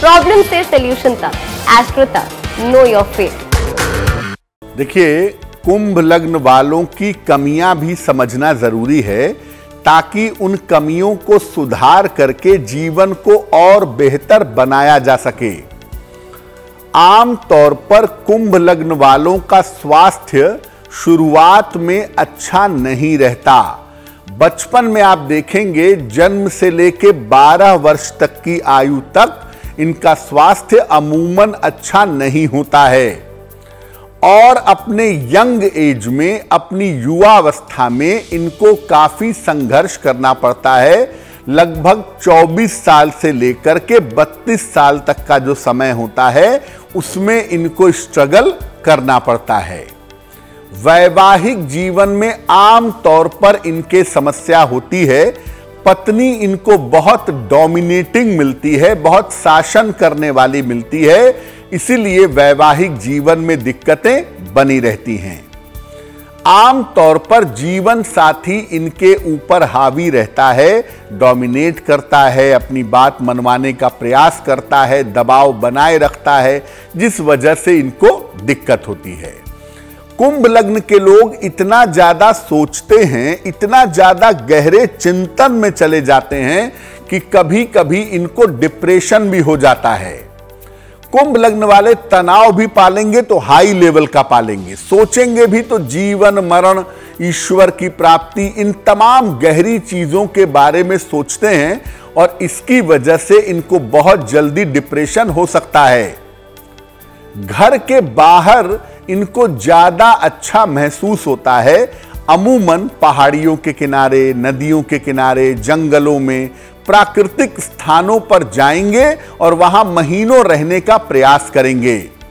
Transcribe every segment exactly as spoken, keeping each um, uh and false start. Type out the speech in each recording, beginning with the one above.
Problem से solution तक, astro तक, नो योर फेट। देखिए, कुंभ लग्न वालों की कमियां भी समझना जरूरी है ताकि उन कमियों को सुधार करके जीवन को और बेहतर बनाया जा सके। आम तौर पर कुंभ लग्न वालों का स्वास्थ्य शुरुआत में अच्छा नहीं रहता। बचपन में आप देखेंगे जन्म से लेकर बारह वर्ष तक की आयु तक इनका स्वास्थ्य अमूमन अच्छा नहीं होता है और अपने यंग एज में, अपनी युवावस्था में इनको काफी संघर्ष करना पड़ता है। लगभग चौबीस साल से लेकर के बत्तीस साल तक का जो समय होता है उसमें इनको स्ट्रगल करना पड़ता है। वैवाहिक जीवन में आम तौर पर इनके समस्या होती है। पत्नी इनको बहुत डोमिनेटिंग मिलती है, बहुत शासन करने वाली मिलती है, इसीलिए वैवाहिक जीवन में दिक्कतें बनी रहती हैं। आम तौर पर जीवन साथी इनके ऊपर हावी रहता है, डोमिनेट करता है, अपनी बात मनवाने का प्रयास करता है, दबाव बनाए रखता है, जिस वजह से इनको दिक्कत होती है। कुंभ लग्न के लोग इतना ज्यादा सोचते हैं, इतना ज्यादा गहरे चिंतन में चले जाते हैं कि कभी कभी इनको डिप्रेशन भी हो जाता है। कुंभ लग्न वाले तनाव भी पालेंगे तो हाई लेवल का पालेंगे, सोचेंगे भी तो जीवन मरण, ईश्वर की प्राप्ति, इन तमाम गहरी चीजों के बारे में सोचते हैं और इसकी वजह से इनको बहुत जल्दी डिप्रेशन हो सकता है। घर के बाहर इनको ज्यादा अच्छा महसूस होता है। अमूमन पहाड़ियों के किनारे, नदियों के किनारे, जंगलों में, प्राकृतिक स्थानों पर जाएंगे और वहां महीनों रहने का प्रयास करेंगे।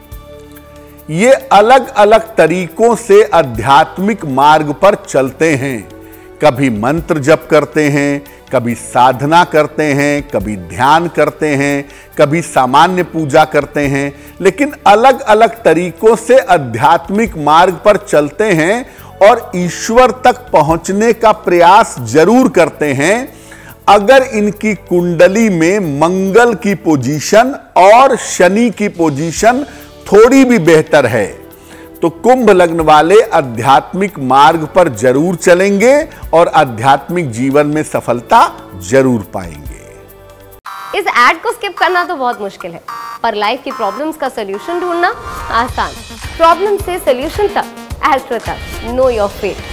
ये अलग अलग तरीकों से आध्यात्मिक मार्ग पर चलते हैं। कभी मंत्र जप करते हैं, कभी साधना करते हैं, कभी ध्यान करते हैं, कभी सामान्य पूजा करते हैं, लेकिन अलग अलग तरीकों से आध्यात्मिक मार्ग पर चलते हैं और ईश्वर तक पहुंचने का प्रयास जरूर करते हैं। अगर इनकी कुंडली में मंगल की पोजीशन और शनि की पोजीशन थोड़ी भी बेहतर है तो कुंभ लग्न वाले आध्यात्मिक मार्ग पर जरूर चलेंगे और आध्यात्मिक जीवन में सफलता जरूर पाएंगे। इस एड को स्किप करना तो बहुत मुश्किल है, पर लाइफ की प्रॉब्लम्स का सॉल्यूशन ढूंढना आसान। प्रॉब्लम से सॉल्यूशन तक, एस्ट्रो तक, नो योर फेट।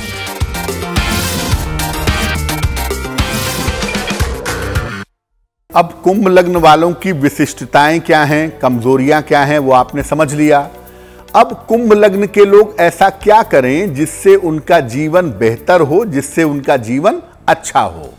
अब कुंभ लग्न वालों की विशिष्टताएं क्या हैं, कमजोरियां क्या हैं, वो आपने समझ लिया। अब कुंभ लग्न के लोग ऐसा क्या करें जिससे उनका जीवन बेहतर हो, जिससे उनका जीवन अच्छा हो।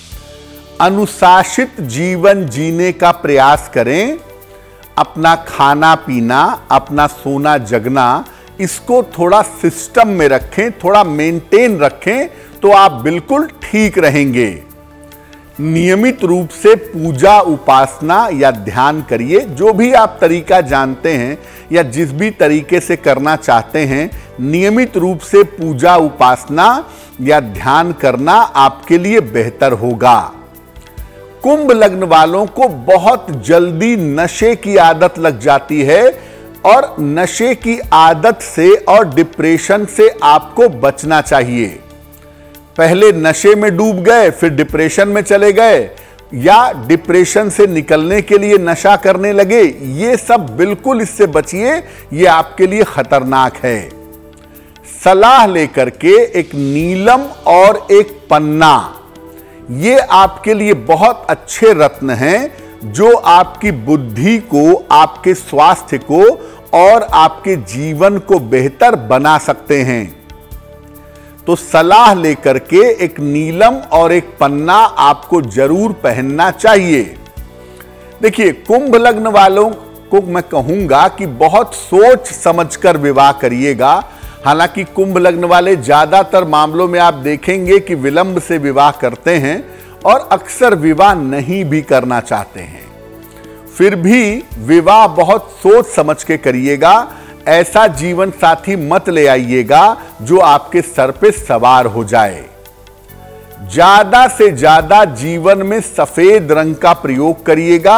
अनुशासित जीवन जीने का प्रयास करें। अपना खाना पीना, अपना सोना जगना, इसको थोड़ा सिस्टम में रखें, थोड़ा मेंटेन रखें तो आप बिल्कुल ठीक रहेंगे। नियमित रूप से पूजा उपासना या ध्यान करिए। जो भी आप तरीका जानते हैं या जिस भी तरीके से करना चाहते हैं, नियमित रूप से पूजा उपासना या ध्यान करना आपके लिए बेहतर होगा। कुंभ लग्न वालों को बहुत जल्दी नशे की आदत लग जाती है और नशे की आदत से और डिप्रेशन से आपको बचना चाहिए। पहले नशे में डूब गए, फिर डिप्रेशन में चले गए या डिप्रेशन से निकलने के लिए नशा करने लगे, ये सब बिल्कुल इससे बचिए, ये आपके लिए खतरनाक है। सलाह लेकर के एक नीलम और एक पन्ना, ये आपके लिए बहुत अच्छे रत्न हैं जो आपकी बुद्धि को, आपके स्वास्थ्य को और आपके जीवन को बेहतर बना सकते हैं। तो सलाह लेकर के एक नीलम और एक पन्ना आपको जरूर पहनना चाहिए। देखिए, कुंभ लग्न वालों को मैं कहूंगा कि बहुत सोच समझकर विवाह करिएगा। हालांकि कुंभ लग्न वाले ज्यादातर मामलों में आप देखेंगे कि विलंब से विवाह करते हैं और अक्सर विवाह नहीं भी करना चाहते हैं। फिर भी विवाह बहुत सोच समझ के करिएगा। ऐसा जीवन साथी मत ले आइएगा जो आपके सर पे सवार हो जाए। ज्यादा से ज्यादा जीवन में सफेद रंग का प्रयोग करिएगा।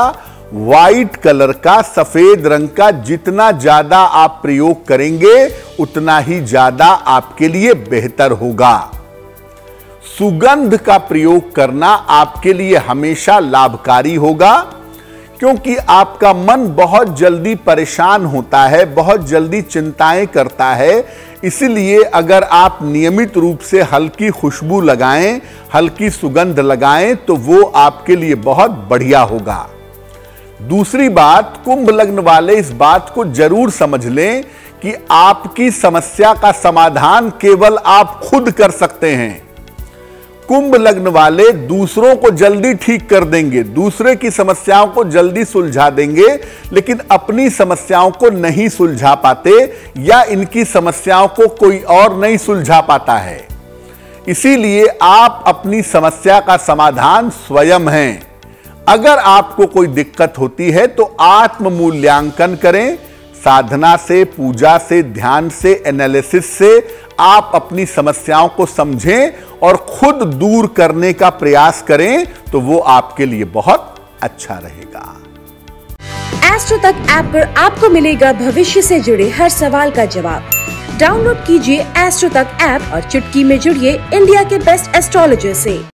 व्हाइट कलर का, सफेद रंग का जितना ज्यादा आप प्रयोग करेंगे उतना ही ज्यादा आपके लिए बेहतर होगा। सुगंध का प्रयोग करना आपके लिए हमेशा लाभकारी होगा, क्योंकि आपका मन बहुत जल्दी परेशान होता है, बहुत जल्दी चिंताएं करता है। इसलिए अगर आप नियमित रूप से हल्की खुशबू लगाएं, हल्की सुगंध लगाएं तो वो आपके लिए बहुत बढ़िया होगा। दूसरी बात, कुंभ लग्न वाले इस बात को जरूर समझ लें कि आपकी समस्या का समाधान केवल आप खुद कर सकते हैं। कुंभ लग्न वाले दूसरों को जल्दी ठीक कर देंगे, दूसरे की समस्याओं को जल्दी सुलझा देंगे, लेकिन अपनी समस्याओं को नहीं सुलझा पाते या इनकी समस्याओं को कोई और नहीं सुलझा पाता है। इसीलिए आप अपनी समस्या का समाधान स्वयं हैं। अगर आपको कोई दिक्कत होती है तो आत्म मूल्यांकन करें। साधना से, पूजा से, ध्यान से, एनालिसिस से आप अपनी समस्याओं को समझें और खुद दूर करने का प्रयास करें तो वो आपके लिए बहुत अच्छा रहेगा। एस्ट्रो तक ऐप पर आपको मिलेगा भविष्य से जुड़े हर सवाल का जवाब। डाउनलोड कीजिए एस्ट्रो तक ऐप और चुटकी में जुड़िए इंडिया के बेस्ट एस्ट्रोलॉजर से।